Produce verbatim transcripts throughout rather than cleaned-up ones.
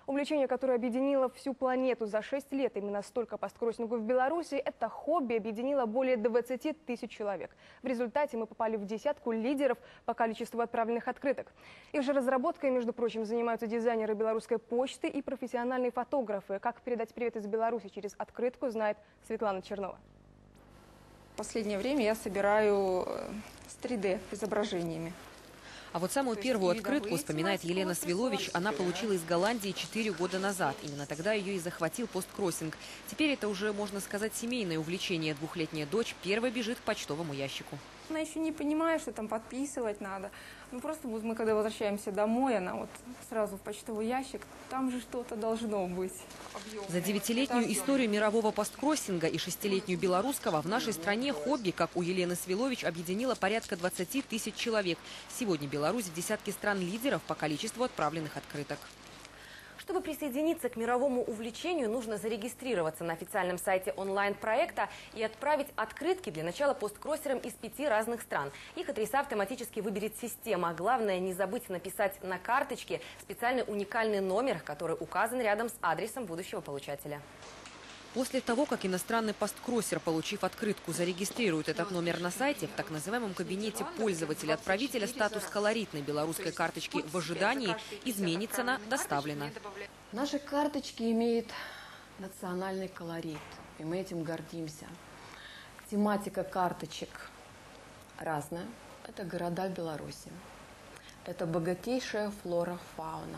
Увлечение, которое объединило всю планету за шесть лет, именно столько посткроссингу в Беларуси, это хобби объединило более двадцати тысяч человек. В результате мы попали в десятку лидеров по количеству отправленных открыток. Их же разработкой, между прочим, занимаются дизайнеры белорусской почты и профессиональные фотографы. Как передать привет из Беларуси через открытку, знает Светлана Чернова. В последнее время я собираю с три дэ изображениями. А вот самую первую открытку, вспоминает Елена Свилович, она получила из Голландии четыре года назад. Именно тогда ее и захватил посткроссинг. Теперь это уже, можно сказать, семейное увлечение. Двухлетняя дочь первой бежит к почтовому ящику. Она еще не понимает, что там подписывать надо. Ну просто вот мы, когда возвращаемся домой, она вот сразу в почтовый ящик, там же что-то должно быть. За девятилетнюю историю мирового посткроссинга и шестилетнюю белорусского в нашей стране хобби, как у Елены Свилович, объединило порядка двадцати тысяч человек. Сегодня Беларусь в десятке стран лидеров по количеству отправленных открыток. Чтобы присоединиться к мировому увлечению, нужно зарегистрироваться на официальном сайте онлайн-проекта и отправить открытки для начала посткроссерам из пяти разных стран. Их адреса автоматически выберет система. Главное, не забыть написать на карточке специальный уникальный номер, который указан рядом с адресом будущего получателя. После того, как иностранный посткроссер, получив открытку, зарегистрирует этот номер на сайте, в так называемом кабинете пользователя-отправителя статус колоритной белорусской карточки в ожидании изменится на «Доставлено». Наши карточки имеют национальный колорит, и мы этим гордимся. Тематика карточек разная. Это города Беларуси. Это богатейшая флора-фауна.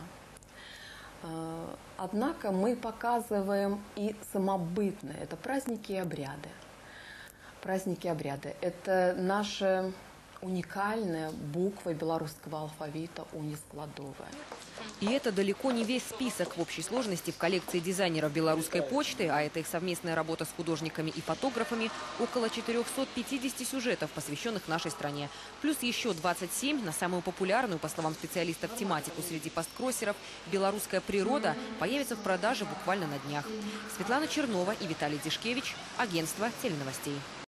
Однако мы показываем и самобытное. Это праздники и обряды. Праздники и обряды. Это наша уникальная буква белорусского алфавита унискладовая. И это далеко не весь список. В общей сложности в коллекции дизайнеров белорусской почты, а это их совместная работа с художниками и фотографами, около четырёхсот пятидесяти сюжетов, посвященных нашей стране. Плюс еще двадцать семь на самую популярную, по словам специалистов, тематику среди посткроссеров «Белорусская природа» появится в продаже буквально на днях. Светлана Чернова и Виталий Дишкевич, агентство теленовостей.